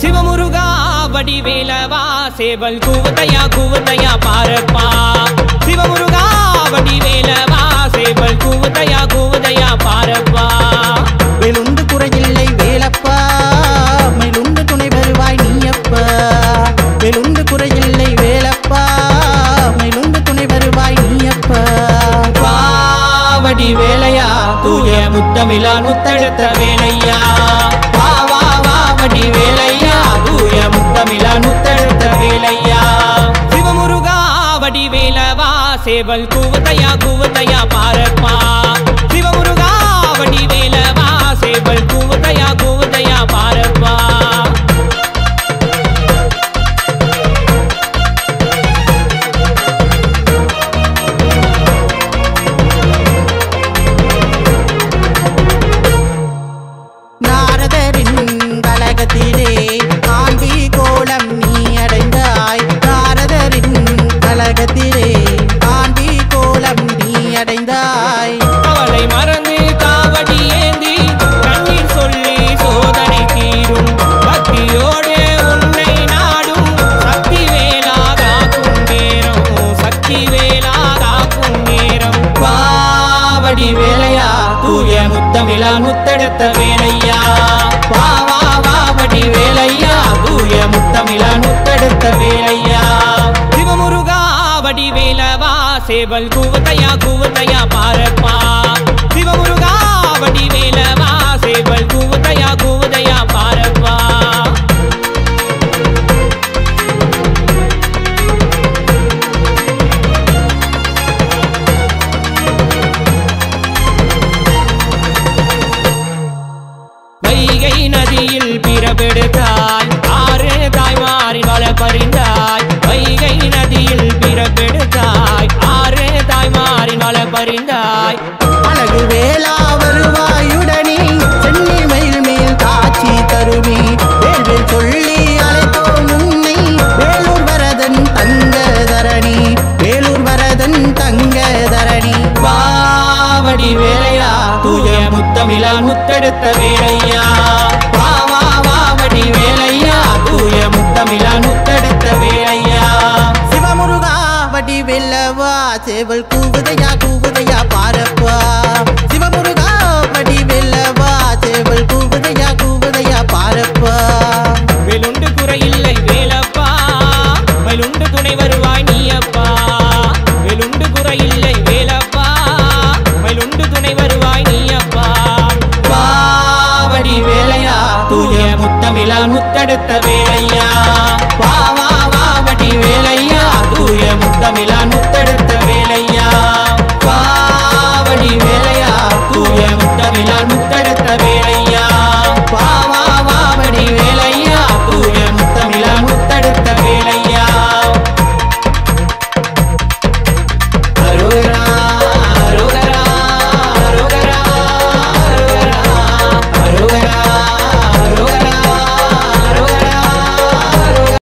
சிவமுருகா வடிவேலவா சேவல் கூவதையா பாரப்பா சிவமுருகா வடிவேலவா சேவல் கூவதையா பாரப்பா வேலுண்டு குறையில்லை வேலப்பா மயிலுண்டு துணை வருவாய் நீயப்பா வேலுண்டு குறையில்லை வேலப்பா மயிலுண்டு துணை வருவாய் நீயப்பா வடிவேலையா தூய முத்தமிழான் முத்தெடுத்த வேலையா வா வா வா வடிவேலையா தூய முத்தமிழான் முத்தெடுத்த வேலையா சிவமுருகா வடிவேலவா சேவல் கூவதையா பாரப்பா சிவமுருகா வடிவேலவா சேவல் கூவதையா பாரப்பா அவளை மறந்து காவடி ஏந்தி கண்ணீர் சொல்லி சோதனை தீரும் பக்தியோடு உன்னை நாடும் சக்தி வேலாகாக்கும் நேரம் பாவடி வேலையா தூய முத்தமிழான் முத்தெடுத்த வேலையா வா வா வாவடி வேலையா தூய முத்தமிழான் முத்தெடுத்த வேலையா சிவமுருகா வடிவேலவா சேவல் கூவதையா பாரப்பா சிவமுருகா வடிவேலவா சேவல் கூவதையா பாரப்பா வைகை நதியில் பிறப்பெடுத்தாய் ஆறு தாய்மாரின் வள பறிந்தாய் வைகை நதியில் பிறப்பெடுத்தாய் ஆறு தாய்மாரின் வள பறிந்தாய் அழகு வேளா வருவாயுடனே சென்னி மயில் மேல் காட்சி தருவி வேள்வேல் சொல்லி அழைத்தோம் உன்னை வேலூர் வரதன் தங்க தரணி வேலூர் வரதன் தங்க தரணி பாவடி வேலையா தூய முத்தமிழான் முத்தெடுத்த வேலையா வா வா வாவடி வேலையா தூய முத்தமிழான் முத்தெடுத்த வேலையா சிவமுருகா வடிவேலவா சேவல் கூவதையா பாரப்பா சிவமுருகா வடிவேலவா சேவல் கூவதையா பாரப்பா வேலுண்டு குறையில்லை வேலப்பா மயிலுண்டு துணை வருவாய் நீயப்பா வேலுண்டு குறையில்லை வேலப்பா மயிலுண்டு துணை வருவாய் நீயப்பா பாவடி வேலையா தூய முத்தமிழான் முத்தெடுத்த வேலையா வா வா வாவடி வேலையா தூய முத்தமிழான் முத்தெடுத்த